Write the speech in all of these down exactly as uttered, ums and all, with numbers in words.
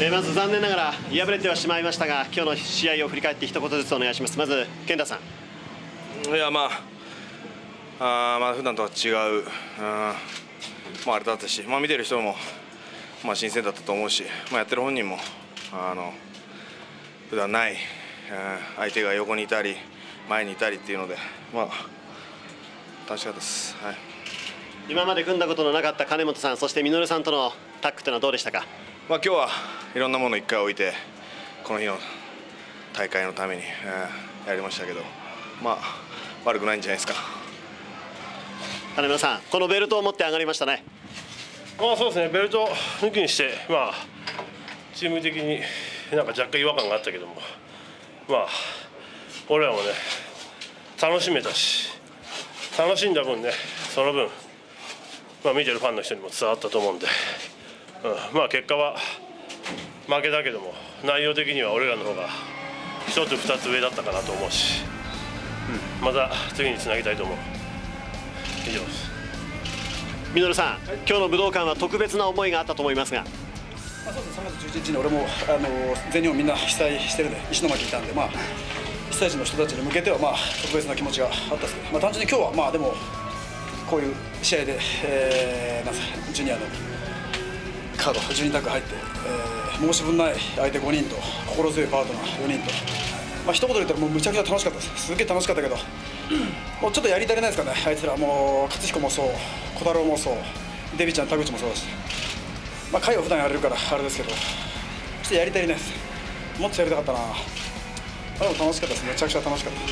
えー、まず残念ながら敗れてはしまいましたが、今日の試合を振り返って一言ずつお願いします。まず健太さん。 いや、まあ、あまあ普段とは違う、あまあ、あれだったし、まあ、見てる人も、まあ、新鮮だったと思うし、まあ、やってる本人もあの普段ない相手が横にいたり前にいたりっていうので、まあ、楽しかったです、はい。 今まで組んだことのなかった金本さん、そして稔さんとのタッグというのはどうでしたか？ まあ、今日はいろんなものをいっかい置いてこの日の大会のために、えー、やりましたけど、まあ、悪くないんじゃないですか。 金村さん、このベルトを持って上がりましたね。 まあ、そうですね、ベルト抜きにして、まあ、チーム的になんか若干違和感があったけども、まあ、俺らもね、楽しめたし、楽しんだ分ね、その分、まあ、見てるファンの人にも伝わったと思うんで、うん、まあ結果は負けだけども、内容的には俺らの方がひとつふたつ上だったかなと思うし、うん、また次につなげたいと思う。以上です。 稔さん、今日の武道館は特別な思いがあったと思いますが。 まあ、そうですね、さんがつじゅういちにちに俺もあの全日本みんな被災してるんで、石巻いたんで、まあ、被災地の人たちに向けては、まあ、特別な気持ちがあったんですけど、まあ、単純に今日は、まあ、でもこういう試合で、えー、なんすかジュニアのカードじゅうにタッグ入って、えー、申し分ない相手ごにんと心強いパートナーよにんと、まあ一言で言ったらもうむちゃくちゃ楽しかったです。すげえ楽しかったけど、もうちょっとやり足りないですかね。あいつらもう勝彦もそう、小太郎もそう、デビちゃん、田口もそうだし、まあ会は普段やれるからあれですけど、ちょっとやり足りないです。もっとやりたかったな。まあ、でも楽しかったです。めちゃくちゃ楽しかった。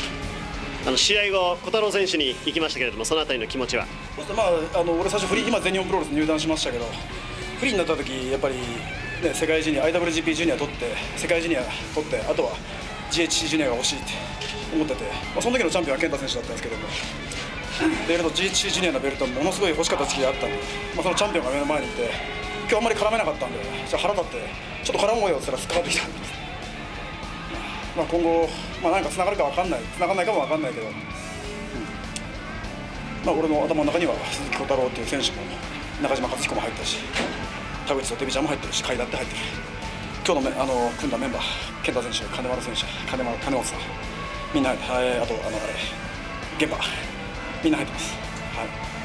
あの試合後、小太郎選手に行きましたけれども、そのあたりの気持ちは？ まあ、あの俺最初フリー、今全日本プロレス入団しましたけど、フリーになった時やっぱり、ね、世界ジュニア アイダブリュージーピー ジュニア取って世界ジュニア取って、あとは ジーエイチシー ジュニアが欲しいって思ってて、まあ、その時のチャンピオンは健太選手だったんですけども、ベルト ジーエイチシー ジュニアのベルトものすごい欲しかった時期があったんで、まあ、そのチャンピオンが目の前にいて、今日あんまり絡めなかったんで、じゃあ腹立ってちょっと絡もうよって言ったら突っかかってきたんです。まあ、今後、まあ、何かつながるか分かんない、つながらないかも分かんないけど、うん、まあ、俺の頭の中には鈴木小太郎っていう選手も中島克彦も入ったし、田口とデビちゃんも入ってるし、海田って入ってる。今日のめあの組んだメンバー、健太選手、金丸選手、金丸金本さん、みんな入って、はい、あとあのあれ現場、みんな入ってます。はい、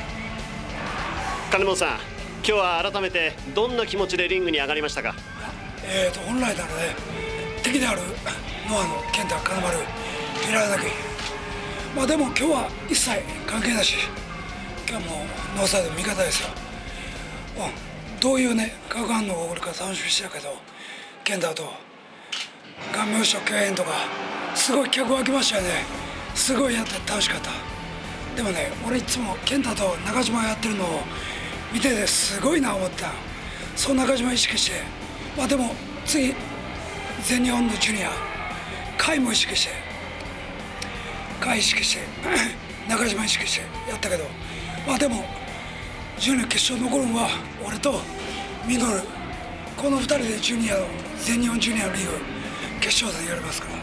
金本さん、今日は改めてどんな気持ちでリングに上がりましたか？ えーと本来ならね、敵であるノアの健太、金丸、見られなきゃいい。まあでも今日は一切関係なし、今日もノーサイド味方ですよ。うん、どういうね化学反応が起こるか楽しみにしてたけど、健太と顔面ショッ共演とかすごい客湧きましたよね。すごいやって楽しかった。でもね、俺いつも健太と中島がやってるのを見ててすごいな思った。その中島意識して、まあでも次全日本のジュニア甲斐も意識して甲斐意識して中島意識してやったけど、まあでもジュニア決勝残るのは俺とミドル、このふたりでジュニアの全日本ジュニアのリーグ決勝戦やりますから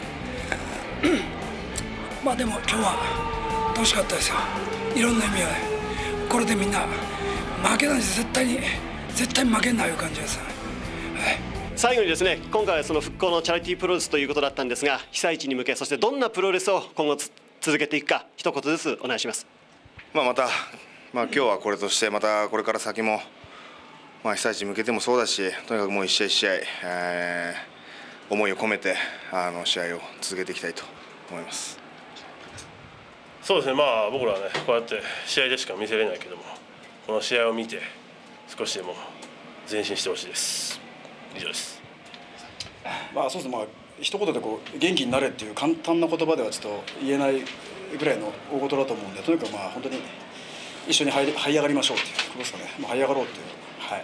まあでも今日は楽しかったですよ。いろんな意味はね、これでみんな負けないで絶対に絶対負けんないう感じです、はい。 最後にですね、今回はその復興のチャリティープロレスということだったんですが、被災地に向け、そしてどんなプロレスを今後続けていくか、一言ずつお願いします。 まあ、また、まあ、今日はこれとして、またこれから先も、まあ、被災地に向けてもそうだし、とにかくもう一試合一試合、えー、思いを込めてあの試合を続けていきたいと思います。 そうですね、まあ僕らはね、こうやって試合でしか見せれないけども、この試合を見て少しでも前進してほしいです。以上です。 まあそうですね、まあ一言でこう元気になれっていう簡単な言葉ではちょっと言えないぐらいの大事だと思うんで、とにかくまあ本当に一緒に這い這い上がりましょうっていうことですかね。まあ、這い上がろうっていう、はい。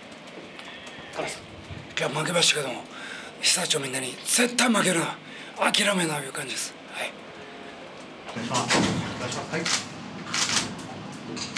いや負けましたけども、被災地のみんなに絶対負けるな、諦めないいう感じです。はい。お願いします。お願いします。はい。